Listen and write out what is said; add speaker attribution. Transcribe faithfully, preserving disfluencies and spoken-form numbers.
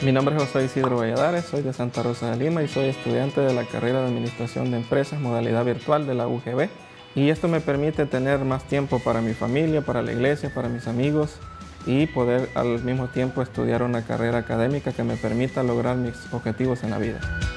Speaker 1: Mi nombre es José Isidro Valladares, soy de Santa Rosa de Lima y soy estudiante de la carrera de Administración de Empresas, modalidad virtual de la U G B. Y esto me permite tener más tiempo para mi familia, para la iglesia, para mis amigos y poder al mismo tiempo estudiar una carrera académica que me permita lograr mis objetivos en la vida.